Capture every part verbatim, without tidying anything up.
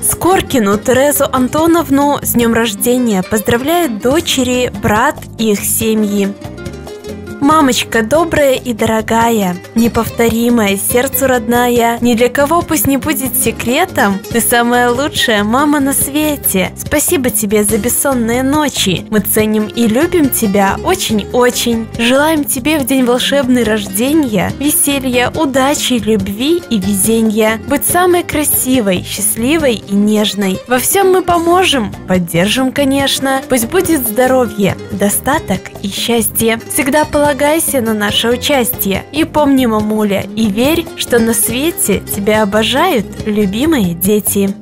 Скоркину Терезу Антоновну с днем рождения поздравляют дочери, брат и их семьи. Мамочка добрая и дорогая, неповторимая, сердцу родная, ни для кого пусть не будет секретом, ты самая лучшая мама на свете. Спасибо тебе за бессонные ночи, мы ценим и любим тебя очень-очень. Желаем тебе в день волшебный рождения веселья, удачи, любви и везения. Быть самой красивой, счастливой и нежной. Во всем мы поможем, поддержим, конечно. Пусть будет здоровье, достаток и счастье. Всегда полагайся на наше участие. И помни, мамуля, и верь, что на свете тебя обожают любимые дети.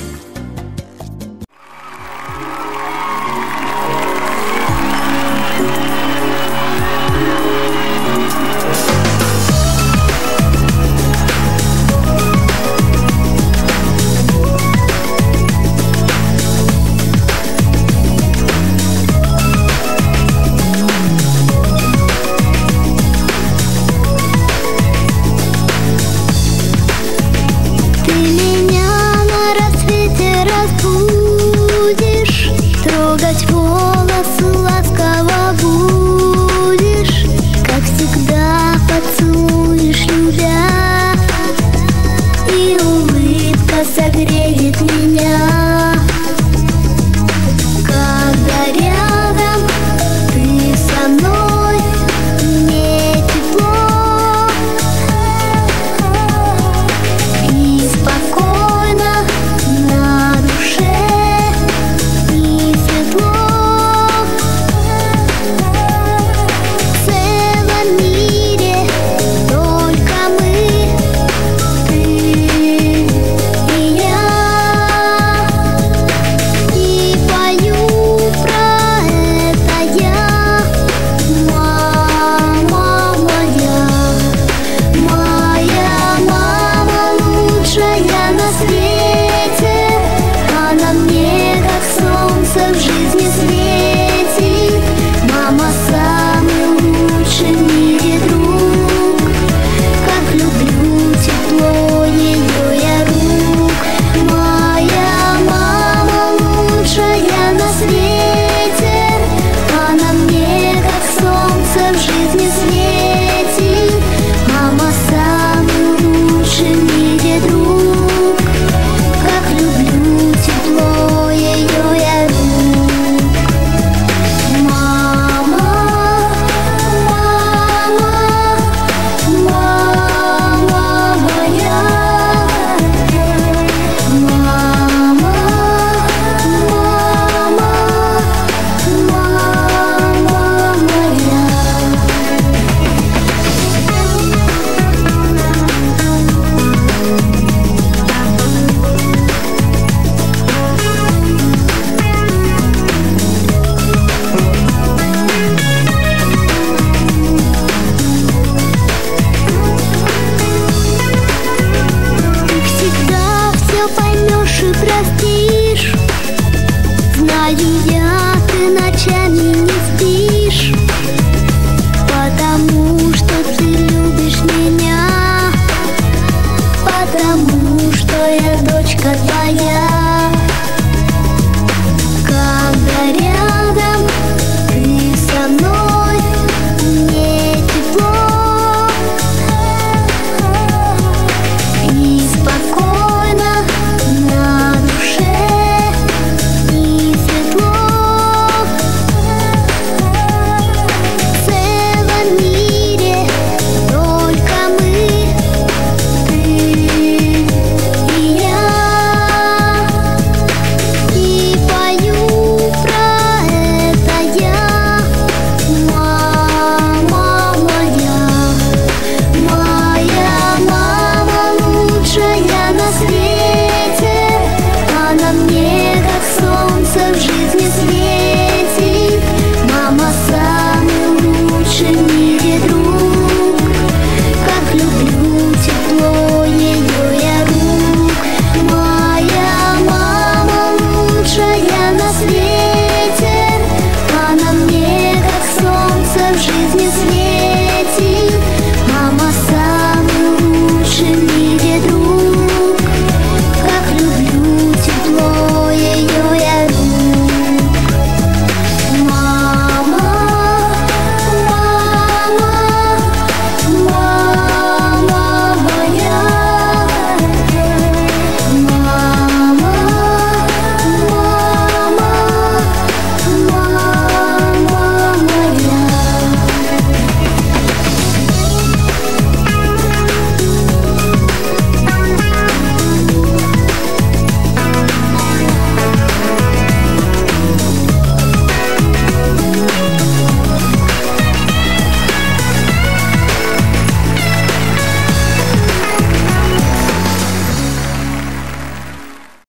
Согреет меня, когда рядом ты со мной, мне тепло и спокойно на душе, и светло. В целом мире только мы, ты и я. В жизни светит, мама самый лучший в мире друг. Как люблю тепло ее я рук. Моя мама лучшая на свете, она мне как солнце в жизни светит. Мама самый лучший в мире друг. Как люблю тепло ее я рук. Поймешь и простишь, знаю я, ты ночами не спишь, потому что ты любишь меня, потому что я дочка твоя. Когда рядом